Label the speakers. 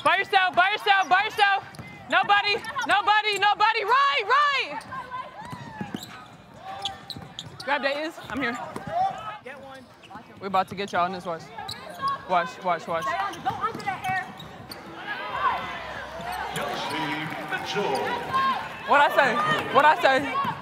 Speaker 1: By yourself, by yourself, by yourself. Nobody, nobody, nobody. Right. Grab that is. I'm here.
Speaker 2: Get one.
Speaker 1: We're about to get y'all in this watch. Watch.
Speaker 3: Go under that hair.
Speaker 1: What I say?